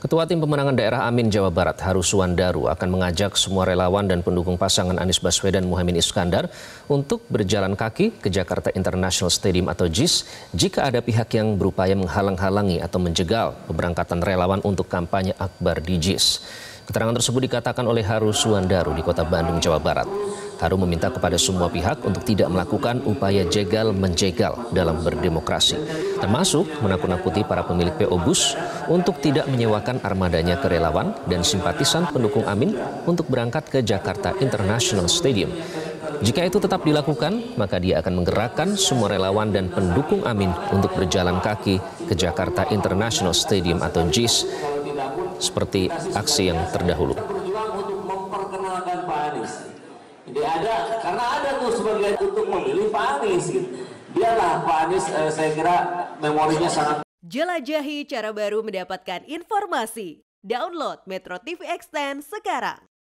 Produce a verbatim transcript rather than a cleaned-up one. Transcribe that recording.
Ketua Tim Pemenangan Daerah Amin Jawa Barat, Haru Suwandaru, akan mengajak semua relawan dan pendukung pasangan Anies Baswedan Muhaimin Iskandar untuk berjalan kaki ke Jakarta International Stadium atau J I S jika ada pihak yang berupaya menghalang-halangi atau menjegal pemberangkatan relawan untuk kampanye akbar di J I S. Keterangan tersebut dikatakan oleh Haru Suwandaru di Kota Bandung, Jawa Barat. Haru meminta kepada semua pihak untuk tidak melakukan upaya jegal-menjegal dalam berdemokrasi, termasuk menakut-nakuti para pemilik P O bus untuk tidak menyewakan armadanya ke relawan dan simpatisan pendukung Amin untuk berangkat ke Jakarta International Stadium. Jika itu tetap dilakukan, maka dia akan menggerakkan semua relawan dan pendukung Amin untuk berjalan kaki ke Jakarta International Stadium atau J I S seperti aksi yang terdahulu. Jadi ada, karena ada tuh sebagian untuk memilih Pak Anies gitu. Biarlah Pak Anies, eh, saya kira memorinya sangat. Jelajahi cara baru mendapatkan informasi. Download Metro T V Extend sekarang.